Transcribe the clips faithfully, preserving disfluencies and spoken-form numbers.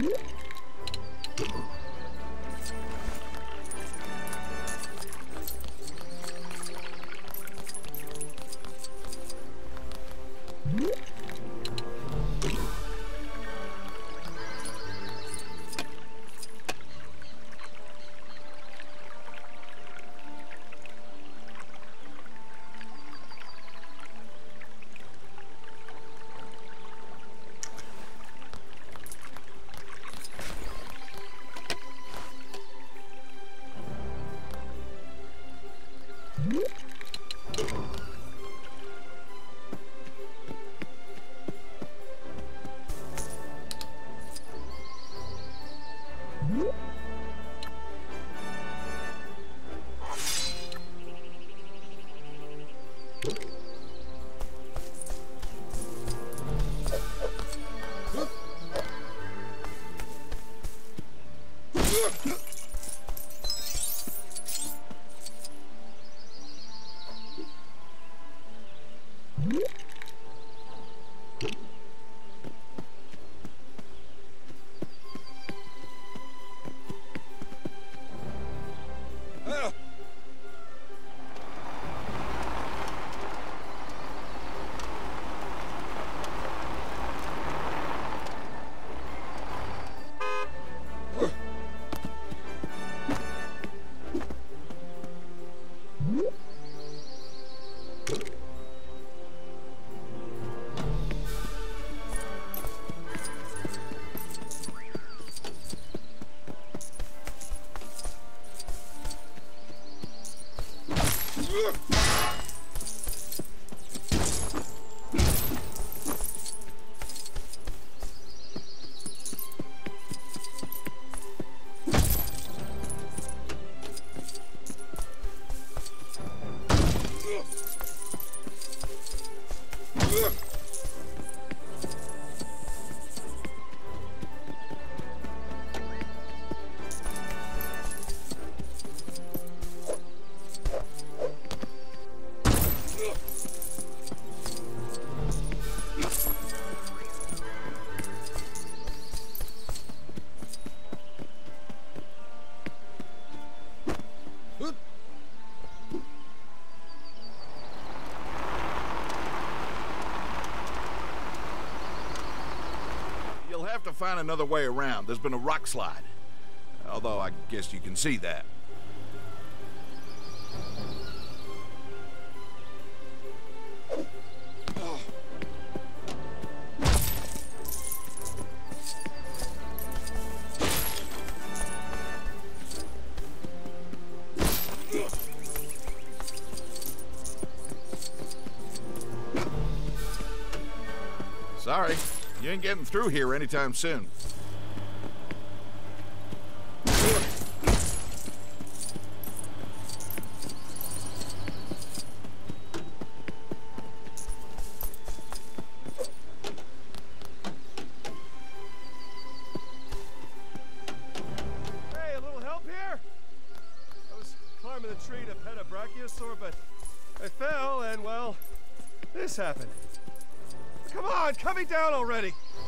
To find another way around. There's been a rock slide. Although I guess you can see that. Sorry. You ain't getting through here anytime soon. Hey, a little help here? I was climbing the tree to pet a brachiosaur, but I fell and, well, this happened. Come on, cut me down already!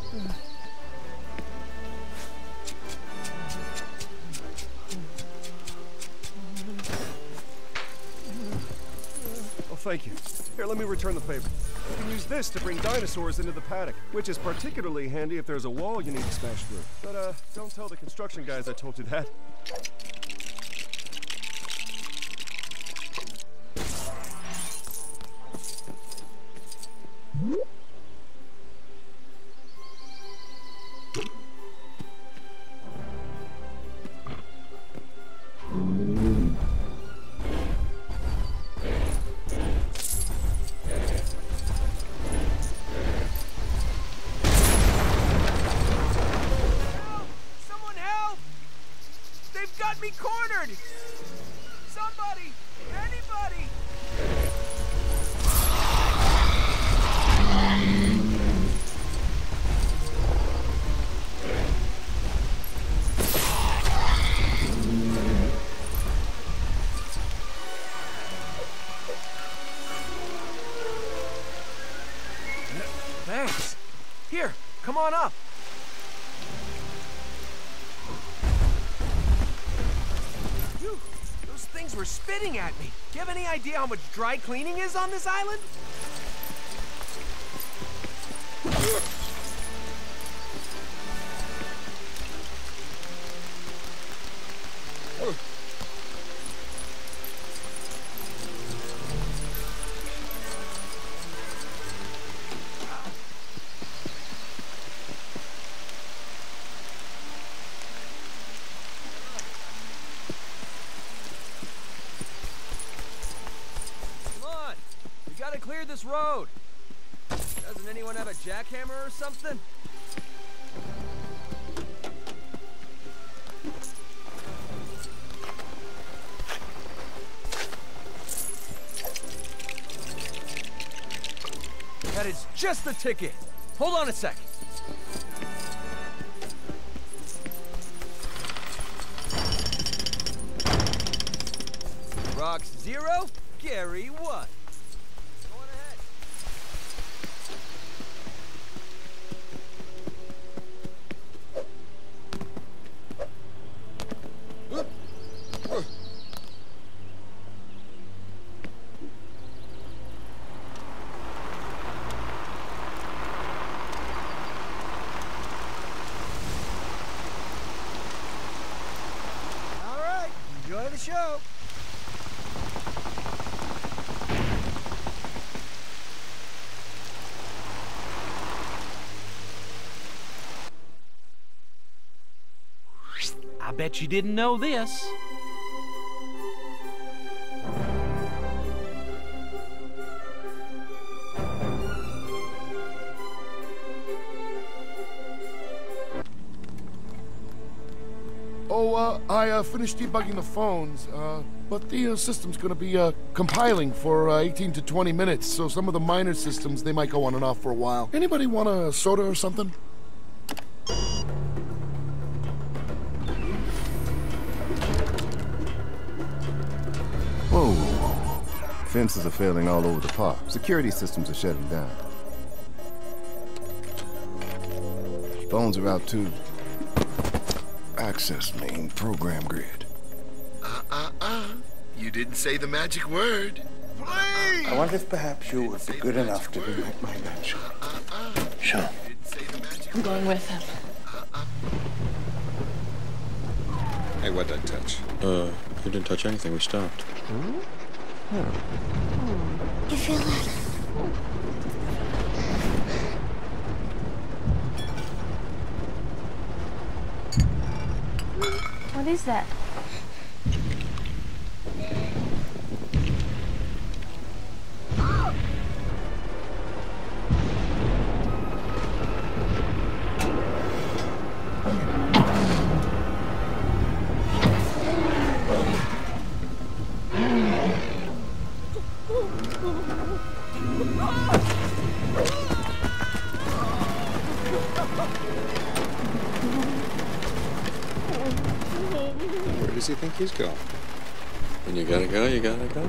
Oh, thank you. Here, let me return the favor. You can use this to bring dinosaurs into the paddock, which is particularly handy if there's a wall you need to smash through. But, uh, don't tell the construction guys I told you that. got me cornered! Somebody! Anybody! Thanks. Here, come on up. guys were spitting at me. Do you have any idea how much dry cleaning is on this island? Clear this road. Doesn't anyone have a jackhammer or something? That is just the ticket. Hold on a sec. Rocks zero, Gary one. Enjoy the show. I bet you didn't know this. Oh, uh, I uh, finished debugging the phones, uh, but the uh, system's gonna be uh, compiling for uh, eighteen to twenty minutes, so some of the minor systems, they might go on and off for a while. Anybody want a soda or something? Whoa, whoa, whoa. Fences are failing all over the park. Security systems are shutting down. Phones are out too. Access main program grid. Uh-uh-uh. You didn't say the magic word. Please! I wonder if perhaps you would be good enough to be my, my mentor. Uh-uh-uh. Sure. I'm going with him. Hey, what'd that touch? Uh, we didn't touch anything. We stopped. Hmm? Hmm. You feel that? What is that? Where does he think he's going? When you gotta go, you gotta go.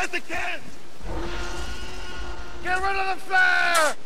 at the cans! Get rid of the flare!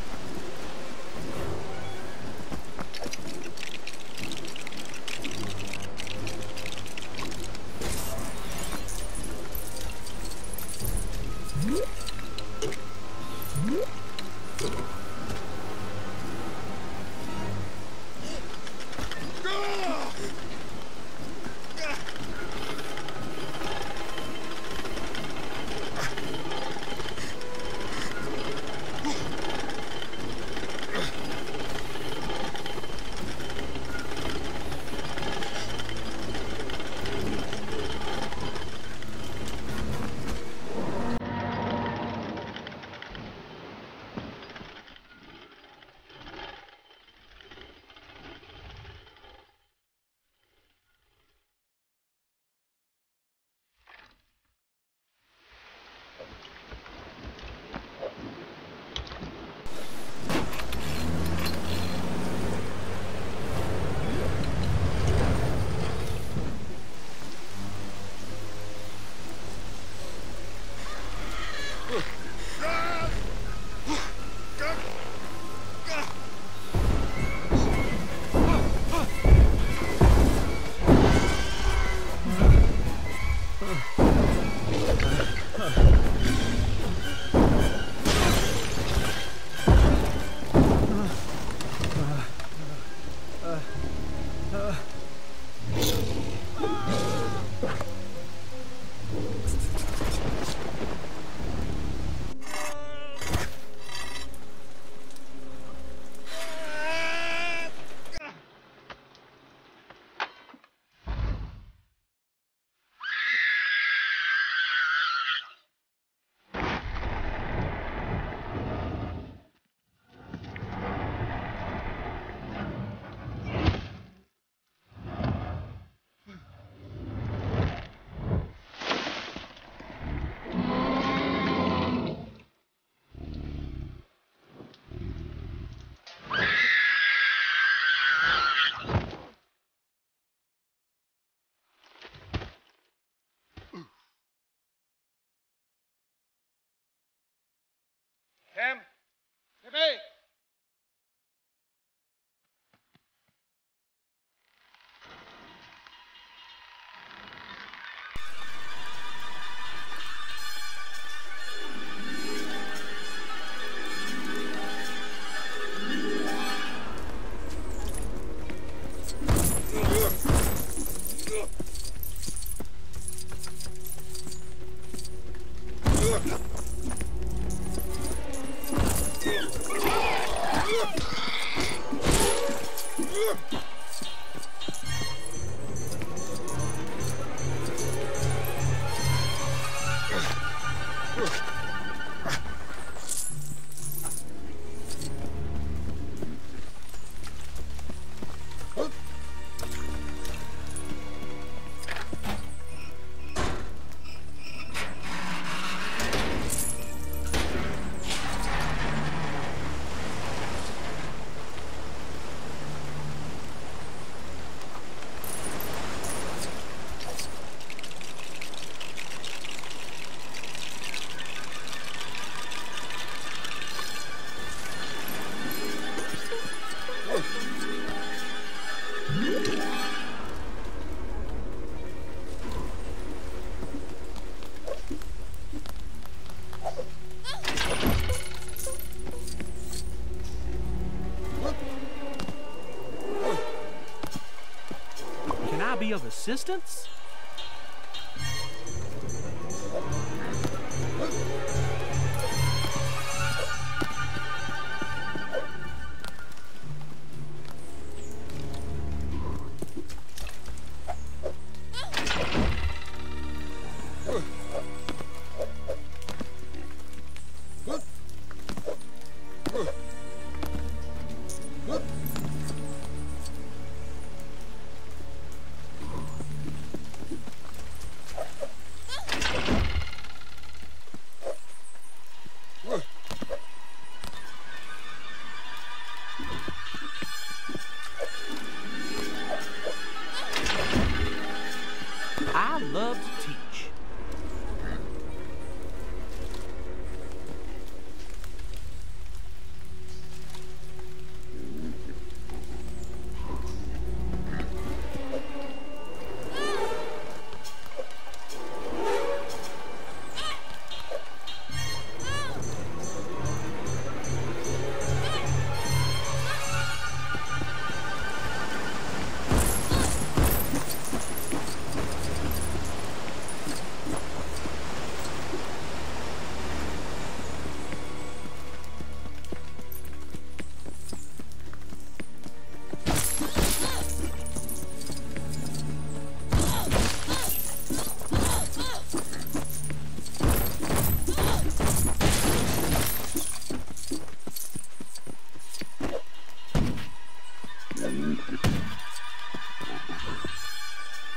Tim? Timmy! Can I be of assistance? I love to teach.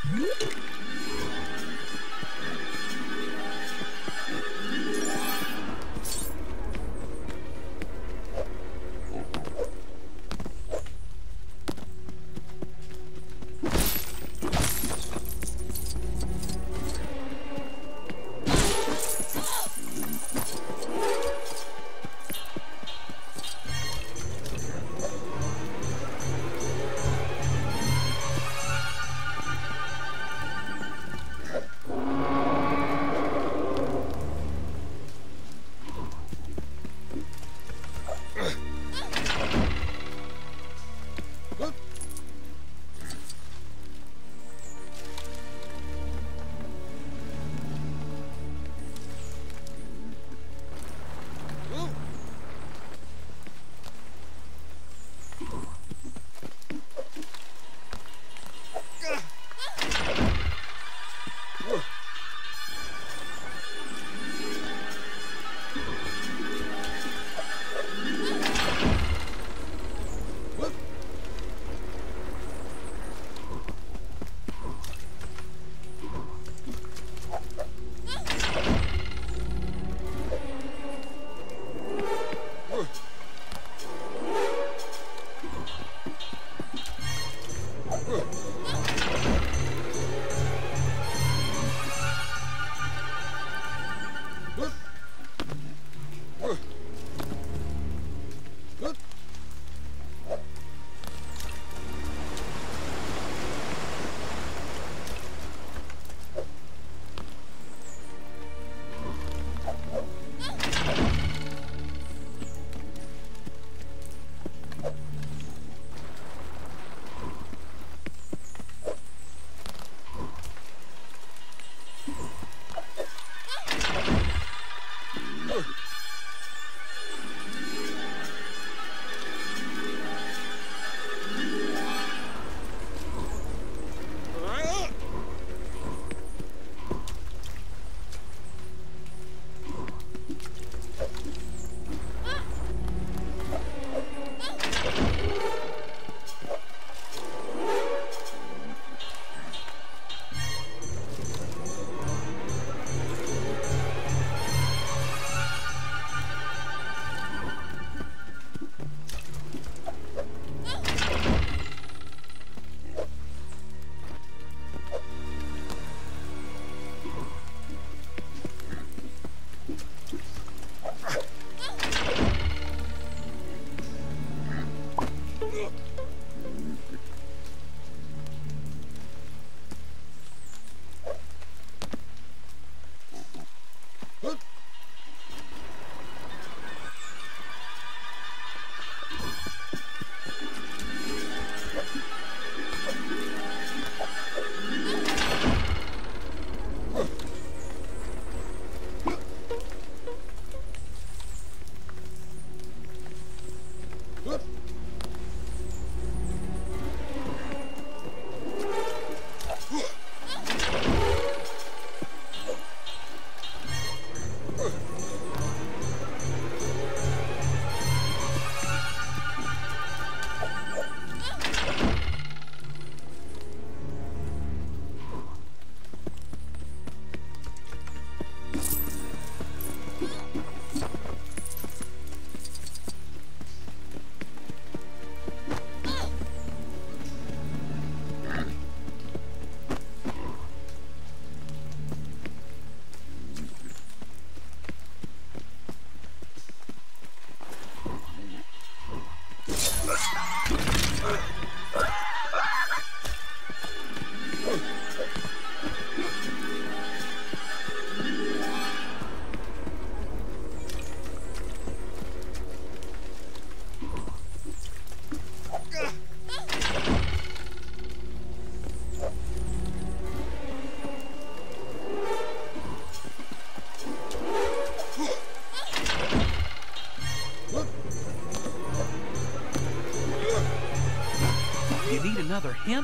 You need another hint?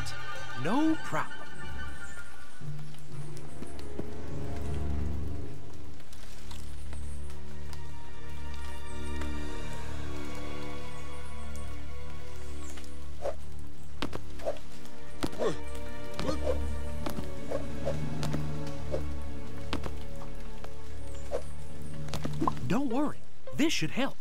No problem. Don't worry. This should help.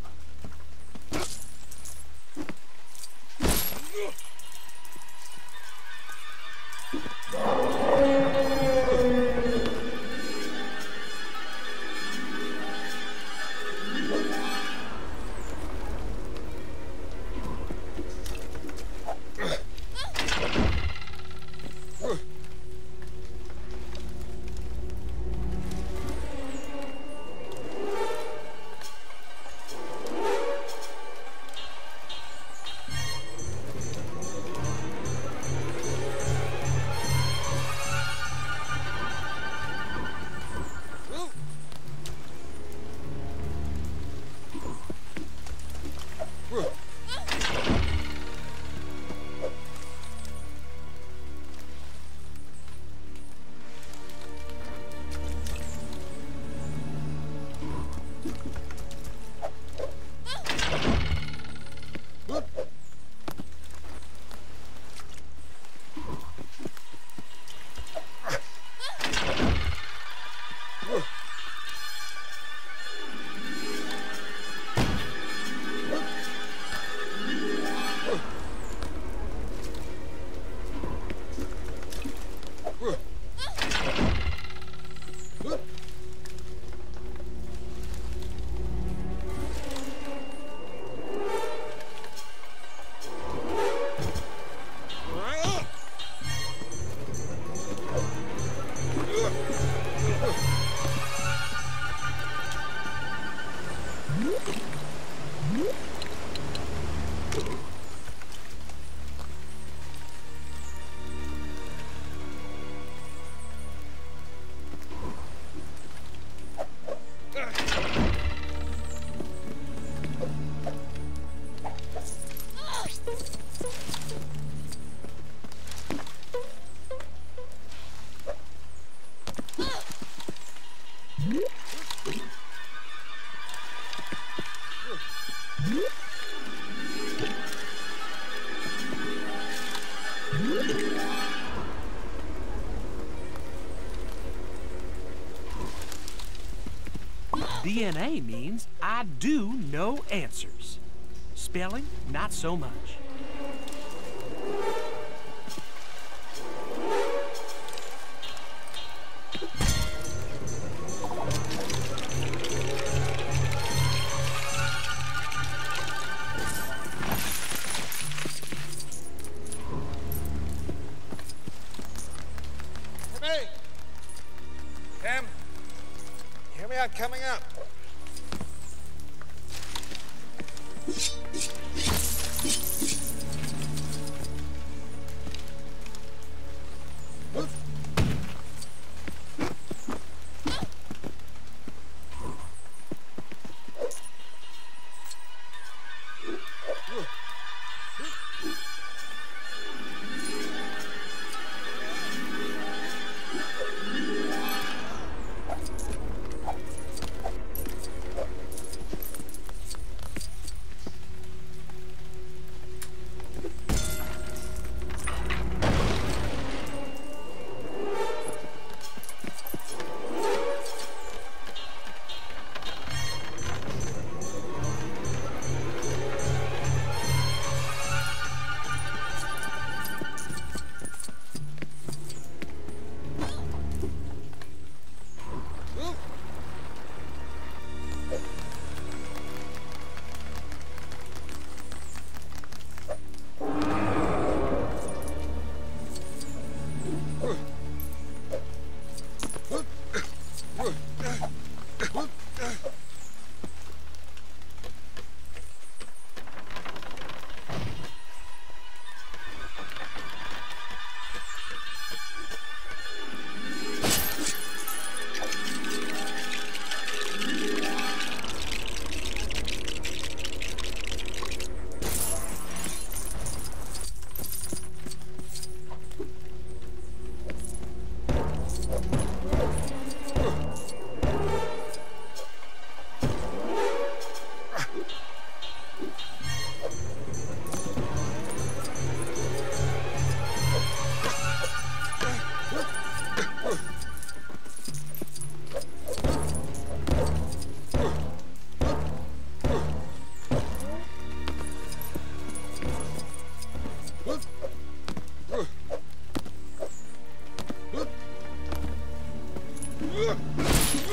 D N A means I do know answers. Spelling, not so much. Hey! Cam! Hear me out, coming up.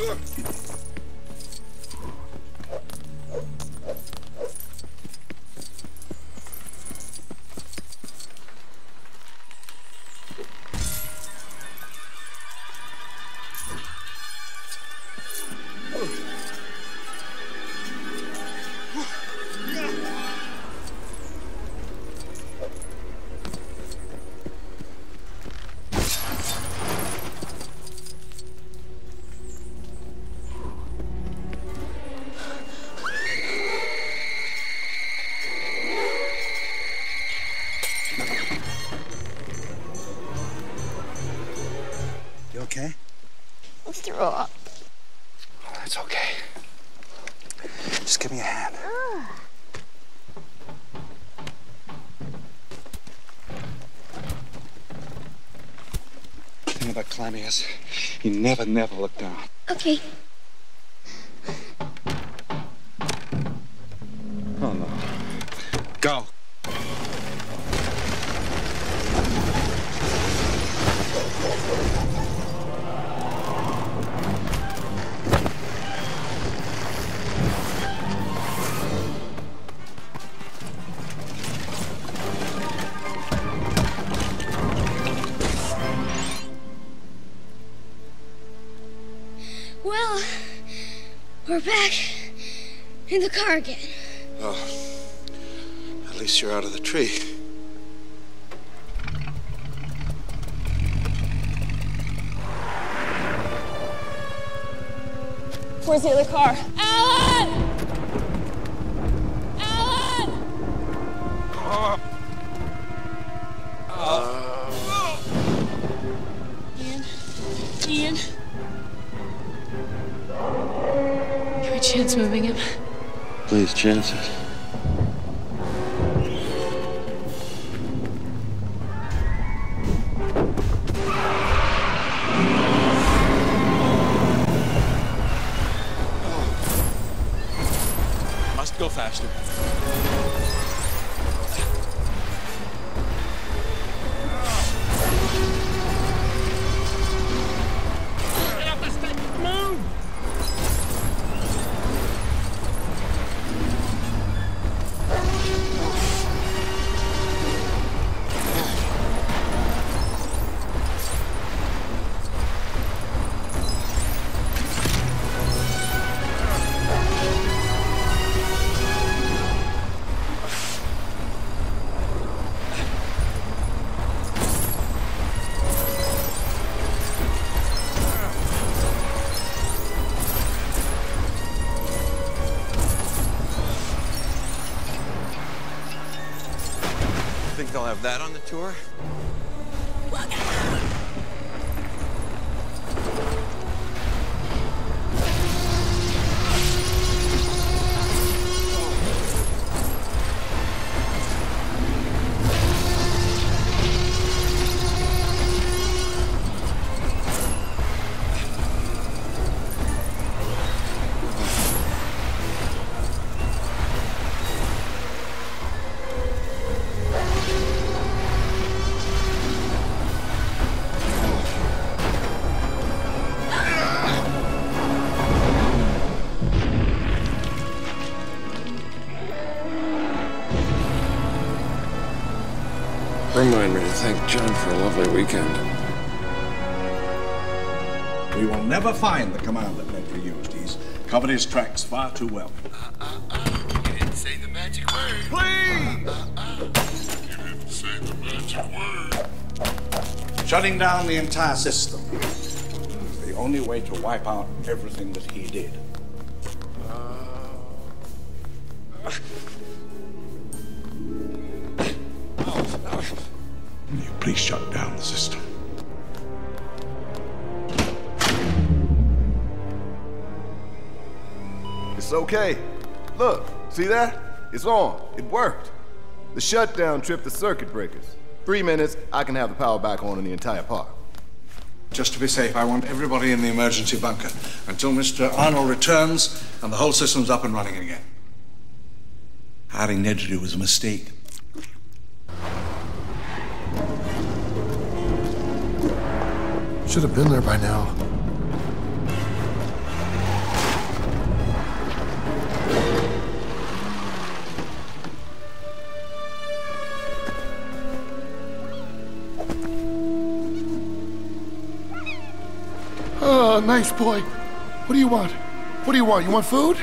Okay? I threw up. Oh, that's okay. Just give me a hand. Ugh. The thing about climbing is, you never, never look down. Okay. Oh, no. Go. Well, we're back in the car again. Well, at least you're out of the tree. Where's the other car? Alan! Alan! Uh, uh. Ian? Ian? Can we chance moving him? Please, chance it. Must go faster. Think they'll have that on the tour? Remind me to thank John for a lovely weekend. We will never find the command that Medley used. He's covered his tracks far too well. Uh, uh, uh. You didn't say the magic word. Please! Uh, uh. You didn't say the magic word. Shutting down the entire system is the only way to wipe out everything that he did. You please shut down the system. It's okay. Look, see that? It's on. It worked. The shutdown tripped the circuit breakers. Three minutes, I can have the power back on in the entire park. Just to be safe, I want everybody in the emergency bunker until Mister Arnold returns and the whole system's up and running again. Hiring Ned to do was a mistake. Should have been there by now. Uh, nice boy. What do you want? What do you want? You want food?